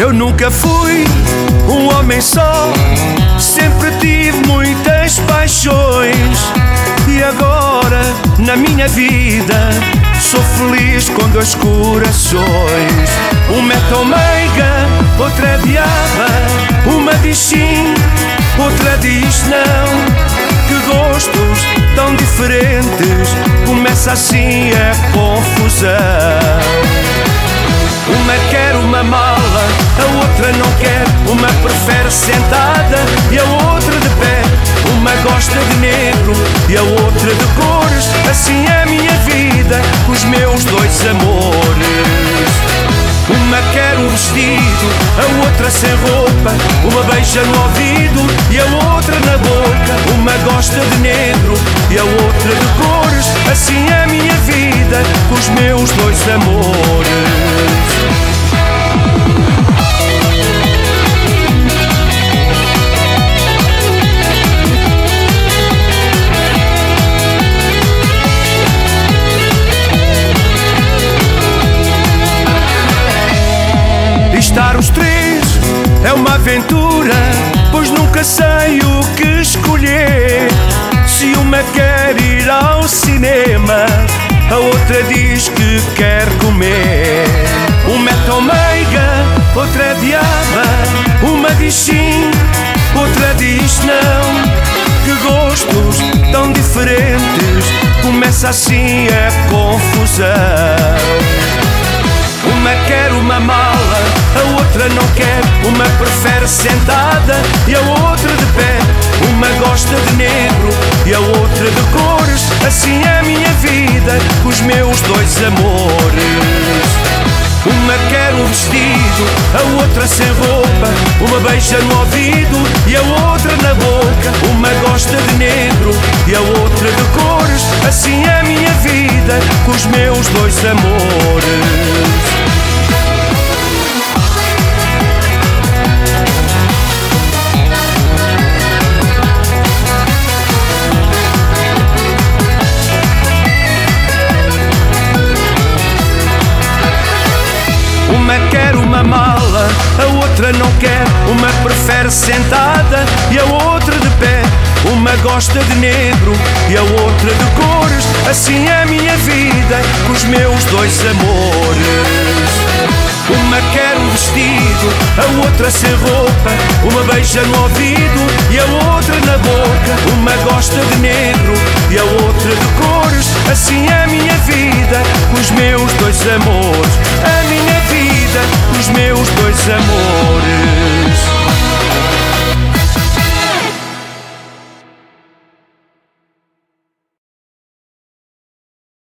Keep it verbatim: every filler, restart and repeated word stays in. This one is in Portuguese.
Eu nunca fui um homem só, sempre tive muitas paixões. E agora, na minha vida, sou feliz com dois corações. Uma é tão meiga, outra é diaba. Uma diz sim, outra diz não. Que gostos tão diferentes, começa assim a confusão. Uma quer uma mala, a outra não quer. Uma prefere sentada e a outra de pé. Uma gosta de negro e a outra de cores. Assim é a minha vida com os meus dois amores. Uma quer um vestido, a outra sem roupa. Uma beija no ouvido e a outra na boca. Uma gosta de negro e a outra de cores. Assim é a minha vida com os meus dois amores. Estar os três é uma aventura, pois nunca sei o que escolher. Se uma quer ir ao cinema, a outra diz que quer comer. Uma é tão meiga, outra é diaba. Uma diz sim, outra diz não. Que gostos tão diferentes, começa assim a confusão. Uma quer uma mala, a outra não quer. Uma prefere sentada e a outra de pé. Uma gosta de negro e a outra de cores. Assim é a minha vida com os meus dois amores. Uma quer um vestido, a outra sem roupa. Uma beija no ouvido e a outra na boca. Uma gosta de negro e a outra de cores. Assim é a minha vida com os meus dois amores. Uma quer uma mala, a outra não quer. Uma prefere sentada e a outra de pé. Uma gosta de negro e a outra de cores. Assim é a minha vida com os meus dois amores. Uma quer um vestido, a outra sem roupa. Uma beija no ouvido e a outra na boca. Uma gosta de negro e a outra de cores. Assim é a minha vida com os meus dois amores. A minha vida com os meus dois amores.